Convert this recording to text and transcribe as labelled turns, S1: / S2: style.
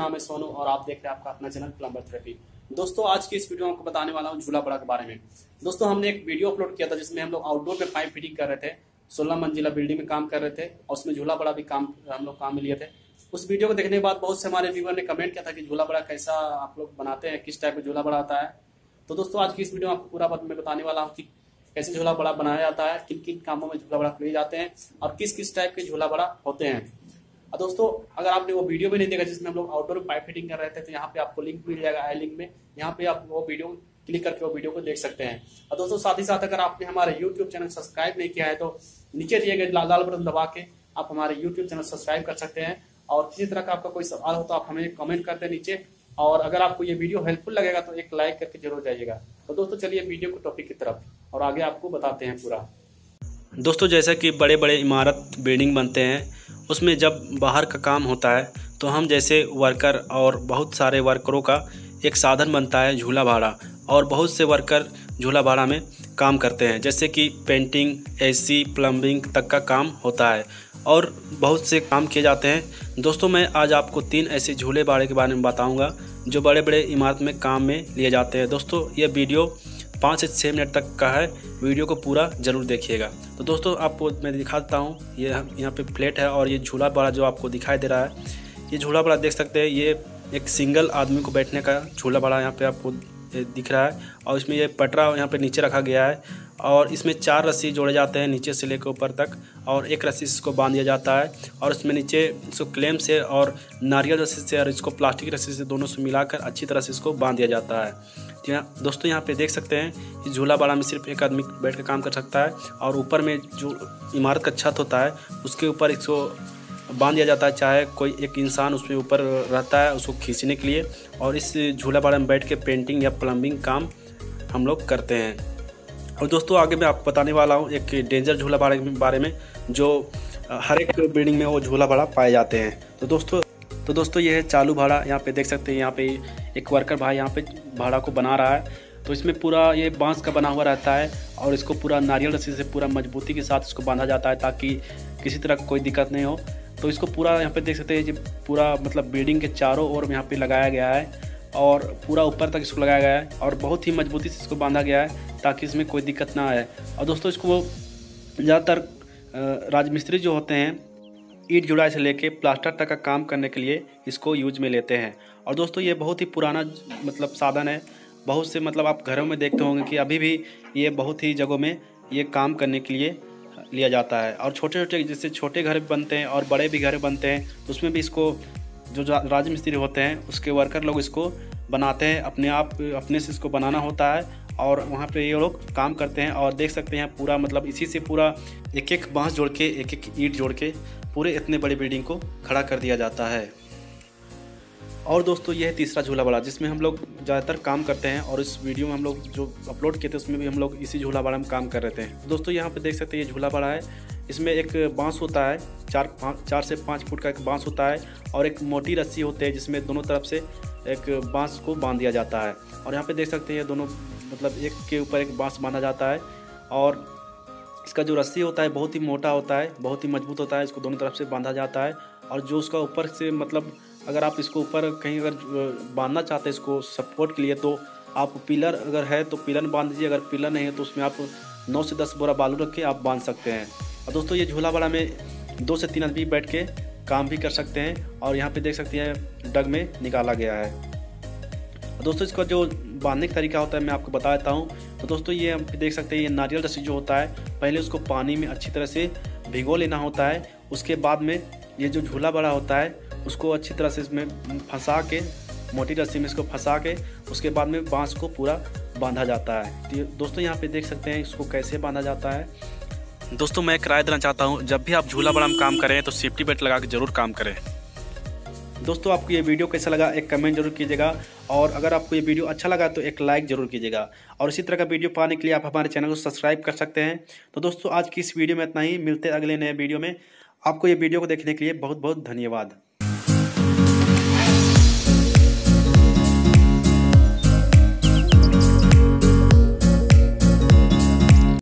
S1: नाम है सोनू और आप देख रहे हैं आपका अपना चैनल प्लम्बर थेरेपी। दोस्तों आज की इस वीडियो में आपको बताने वाला हूँ झूला बड़ा के बारे में। दोस्तों हमने एक वीडियो अपलोड किया था जिसमें हम लोग आउटडोर में पाइप फिटिंग कर रहे थे, 16 मंजिला बिल्डिंग में काम कर रहे थे और उसमें झूला बड़ा भी हम लोग काम में लिए थे। उस वीडियो को देखने के बाद बहुत से हमारे व्यूअर ने कमेंट किया था कि झूला बड़ा कैसा आप लोग बनाते हैं, किस टाइप का झूला बड़ा आता है। तो दोस्तों आज की इस वीडियो में आपको पूरा बात मैं बताने वाला हूँ कि कैसे झूला बड़ा बनाया जाता है, किन किन कामों में झूला बड़ा लिए जाते हैं और किस किस टाइप के झूला बड़ा होते हैं। और दोस्तों अगर आपने वो वीडियो भी नहीं देखा जिसमें हम लोग आउटडोर में पाइप फिटिंग कर रहे थे तो यहाँ पे आपको लिंक मिल जाएगा, आई लिंक में, यहाँ पे आप वो वीडियो क्लिक करके वो वीडियो को देख सकते हैं। और दोस्तों साथ ही साथ अगर आपने हमारे यूट्यूब चैनल सब्सक्राइब नहीं किया है तो नीचे दिए गए लाल बटन दबा के आप हमारे यूट्यूब चैनल सब्सक्राइब कर सकते हैं। और किसी तरह का आपका कोई सवाल हो तो आप हमें कमेंट कर दें नीचे, और अगर आपको ये वीडियो हेल्पफुल लगेगा तो एक लाइक करके जरूर जाइएगा। तो दोस्तों चलिए वीडियो को टॉपिक की तरफ और आगे आपको बताते हैं पूरा।
S2: दोस्तों जैसा कि बड़े बड़े इमारत बिल्डिंग बनते हैं उसमें जब बाहर का काम होता है तो हम जैसे वर्कर और बहुत सारे वर्करों का एक साधन बनता है झूला भाड़ा, और बहुत से वर्कर झूला भाड़ा में काम करते हैं जैसे कि पेंटिंग, एसी, प्लम्बिंग तक का काम होता है और बहुत से काम किए जाते हैं। दोस्तों मैं आज आपको 3 ऐसे झूले भाड़े के बारे में बताऊंगा जो बड़े बड़े इमारत में काम में लिए जाते हैं। दोस्तों ये वीडियो 5 से 6 मिनट तक का है, वीडियो को पूरा ज़रूर देखिएगा। तो दोस्तों आपको मैं दिखा देता हूँ, ये यहाँ पे प्लेट है और ये झूला बड़ा जो आपको दिखाई दे रहा है, ये झूला बड़ा देख सकते हैं। ये एक सिंगल आदमी को बैठने का झूला बड़ा यहाँ पे आपको दिख रहा है और इसमें ये पटरा यहाँ पे नीचे रखा गया है और इसमें 4 रस्सी जोड़े जाते हैं नीचे से लेकर ऊपर तक, और एक रस्सी इसको बांध दिया जाता है और इसमें नीचे इसको क्लेम से और नारियल रस्सी से और इसको प्लास्टिक रस्सी से दोनों से मिलाकर अच्छी तरह से इसको बांध दिया जाता है। दोस्तों यहाँ पे देख सकते हैं इस झूला बाड़ा में सिर्फ एक आदमी बैठ कर काम कर सकता है और ऊपर में जो इमारत का छत होता है उसके ऊपर इसको बांध दिया जाता है, चाहे कोई एक इंसान उसमें ऊपर रहता है उसको खींचने के लिए। और इस झूला बाड़ा में बैठ के पेंटिंग या प्लम्बिंग काम हम लोग करते हैं। और दोस्तों आगे मैं आपको बताने वाला हूँ एक डेंजर झूला बाड़ा के बारे में जो हर एक बिल्डिंग में वो झूला बाड़ा पाए जाते हैं। तो दोस्तों ये है चालू भाड़ा, यहाँ पे देख सकते हैं। यहाँ पे एक वर्कर भाई यहाँ पे भाड़ा को बना रहा है, तो इसमें पूरा ये बांस का बना हुआ रहता है और इसको पूरा नारियल रस्सी से पूरा मजबूती के साथ इसको बांधा जाता है ताकि किसी तरह कोई दिक्कत नहीं हो। तो इसको पूरा यहाँ पे देख सकते हैं, ये पूरा मतलब बिल्डिंग के चारों ओर यहाँ पे लगाया गया है और पूरा ऊपर तक इसको लगाया गया है और बहुत ही मजबूती से इसको बांधा गया है ताकि इसमें कोई दिक्कत ना आए। और दोस्तों इसको ज़्यादातर राजमिस्त्री जो होते हैं ईंट जुड़ाई से लेके प्लास्टर तक का काम करने के लिए इसको यूज में लेते हैं। और दोस्तों ये बहुत ही पुराना मतलब साधन है, बहुत से मतलब आप घरों में देखते होंगे कि अभी भी ये बहुत ही जगहों में ये काम करने के लिए लिया जाता है। और छोटे छोटे जैसे छोटे घर भी बनते हैं और बड़े भी घर बनते हैं तो उसमें भी इसको जो राजमिस्त्री होते हैं उसके वर्कर लोग इसको बनाते हैं, अपने से इसको बनाना होता है और वहाँ पे ये लोग काम करते हैं। और देख सकते हैं पूरा मतलब इसी से पूरा एक एक बांस जोड़ के एक एक ईंट जोड़ के पूरे इतने बड़े बिल्डिंग को खड़ा कर दिया जाता है। और दोस्तों ये है तीसरा झूला बड़ा जिसमें हम लोग ज़्यादातर काम करते हैं और इस वीडियो में हम लोग जो अपलोड किए थे उसमें भी हम लोग इसी झूला बड़ा में काम कर रहे थे। दोस्तों यहाँ पे देख सकते हैं ये झूला बड़ा है, इसमें एक बांस होता है, 4 से 5 फुट का एक बांस होता है और एक मोटी रस्सी होती है जिसमें दोनों तरफ से एक बांस को बांध दिया जाता है। और यहाँ पे देख सकते हैं ये दोनों मतलब एक के ऊपर एक बांस बांधा जाता है और इसका जो रस्सी होता है बहुत ही मोटा होता है, बहुत ही मजबूत होता है, इसको दोनों तरफ से बांधा जाता है। और जो उसका ऊपर से मतलब अगर आप इसको ऊपर कहीं अगर बांधना चाहते हैं इसको सपोर्ट के लिए तो आप पिलर अगर है तो पिलर में बांध दीजिए, अगर पिलर नहीं है तो उसमें आप 9 से 10 बोरा बालू रख के आप बांध सकते हैं। और दोस्तों ये झूला बड़ा में 2 से 3 आदमी बैठ के काम भी कर सकते हैं और यहाँ पे देख सकते हैं डग में निकाला गया है। दोस्तों इसका जो बांधने का तरीका होता है मैं आपको बता देता हूँ। तो दोस्तों ये हम देख सकते हैं ये नारियल रस्सी जो होता है पहले उसको पानी में अच्छी तरह से भिगो लेना होता है, उसके बाद में ये जो झूला बड़ा होता है उसको अच्छी तरह से इसमें फंसा के मोटी रस्सी में इसको फंसा के उसके बाद में बांस को पूरा बांधा जाता है। तो दोस्तों यहाँ पे देख सकते हैं इसको कैसे बांधा जाता है। दोस्तों मैं एक राय देना चाहता हूँ, जब भी आप झूला बड़ा में काम करें तो सेफ्टी बेल्ट लगा के ज़रूर काम करें। दोस्तों आपको ये वीडियो कैसा लगा एक कमेंट जरूर कीजिएगा और अगर आपको ये वीडियो अच्छा लगा तो एक लाइक जरूर कीजिएगा। और इसी तरह का वीडियो पाने के लिए आप हमारे चैनल को सब्सक्राइब कर सकते हैं। तो दोस्तों आज की इस वीडियो में इतना ही, मिलते हैं अगले नए वीडियो में। आपको ये वीडियो को देखने के लिए बहुत बहुत धन्यवाद।